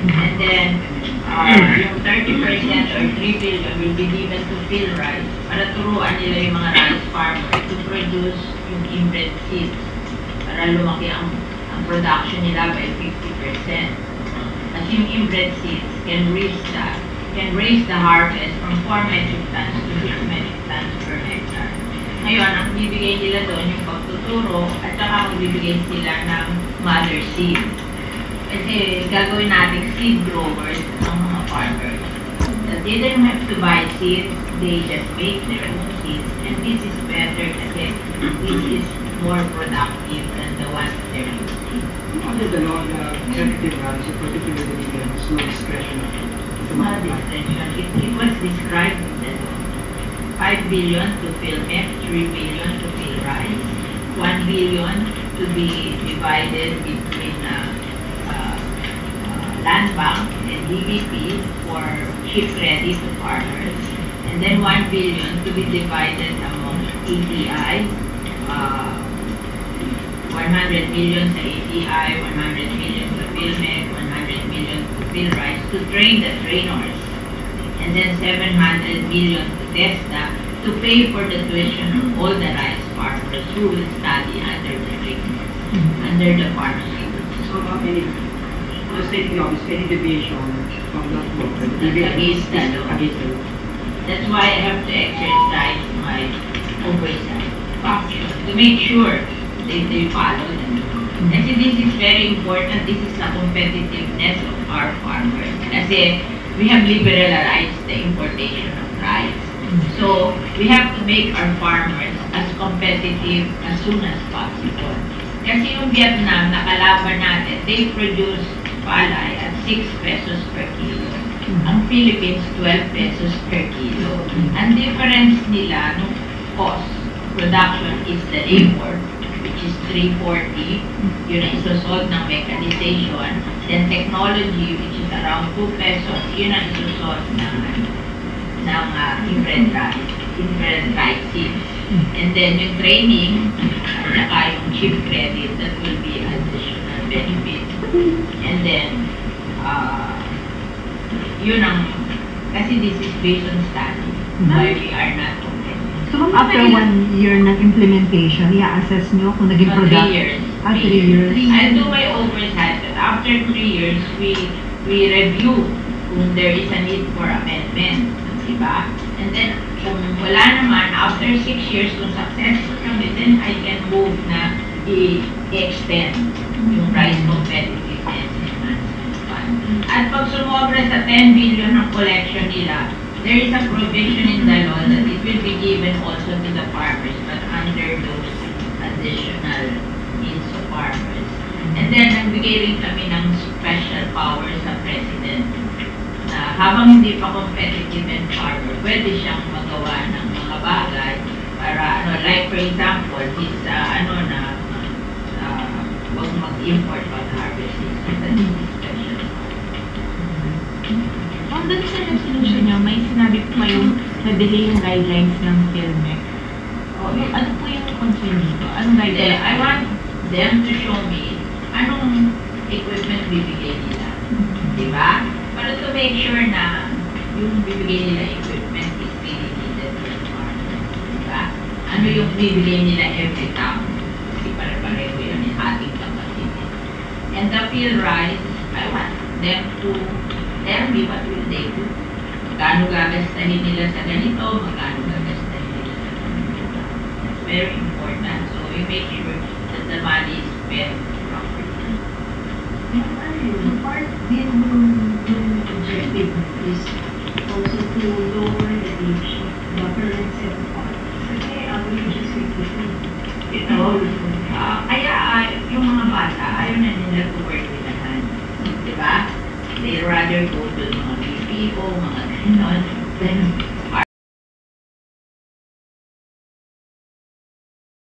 And then, yung 30% or 3 billion will be given to PhilRice para turuan nila yung mga rice farmer to produce yung inbred seeds para lumaki ang production nila by 50%. Kasi yung inbred seeds can raise the harvest from 4 metric tons to 6 metric tons per hectare. Ngayon, ang bibigay nila doon yung pagtuturo at saka magbibigay sila ng mother seed. Kasi gagawin natin seed growers ang mga farmers. They don't have to buy seeds, they just make their own seeds. And this is better kasi this is more productive than the ones they're using. Under the law, the executive branch, particularly the no discretion. No discretion. It was described in the law. 5 billion to PhilMec, 3 billion to PhilRice, 1 billion to be divided between land bank and DBP for ship ready to farmers, and then 1 billion to be divided among ATI, 100 million sa ATI, 100 million to PhilMec, 100 million to PhilRice to train the trainers, and then 700 million to TESDA to pay for the tuition of all the rice farmers who will study under the trainers, under the farmers. So, the state law is any deviation from that law. Against the law. That's why I have to exercise my oversight function to make sure they follow them. Kasi this is very important. This is the competitiveness of our farmers. Kasi we have liberalized the importation of rice. So we have to make our farmers as competitive as soon as possible. Kasi yung Vietnam, nakalaban natin, they produce palay at 6 pesos per kilo. Ang Philippines, 12 pesos per kilo. Ang difference nila, no cost, production is the labor, which is 340, yun ang isusod ng mechanization. Then technology, which is around 2 pesos, yun ang isusod ng inbred rice seeds. And then yung training, at saka yung chip credit, that will be additional benefit. And then, yun ang, kasi this is based on study, why we are not competitive. So, after 1 year ng implementation, i-assess nyo kung naging product? 3 years. 3 years. I'll do my oversight, but after 3 years, we review kung there is a need for amendment, diba? And then, kung wala naman, after 6 years, kung successful kami, then I can move na i-extend yung price competitiveness enhancement fund. At pag sumobra sa 10 billion ng collection nila, there is a provision in the law that it will be given also to the farmers, but under those additional needs of farmers. And then, nagbigay rin kami ng special power sa President na habang hindi pa competitive and farmer, pwede siyang magawa ng mga bagay para, like for example, is, huwag mag-import pag harvest season. That is special. Doon sa resolution nyo, may sinabi po kayong na-delay yung guidelines ng PhilMec. Ano po yung concern dito? Anong guidelines? I want them to show me anong equipment bibigay nila. Diba? Para to make sure na yung bibigay nila equipment is really needed for the farmer. Diba? Ano yung bibigay nila every town? Kasi pare-pareho yun yung ating kapatid. And the PhilRice, I want them to tell me what will they do. Magkano gagastahin nila sa ganito, magkano gagastahin nila sa ganito. That's very important. So we make sure that the money is spent properly. The part din yung objective is also to lower the age of the current set of farmers. Kasi ang wages weekly, Kaya yung mga bata, ayaw na nila to work with the hand. Diba? They rather go to mga BPO, mga ganon.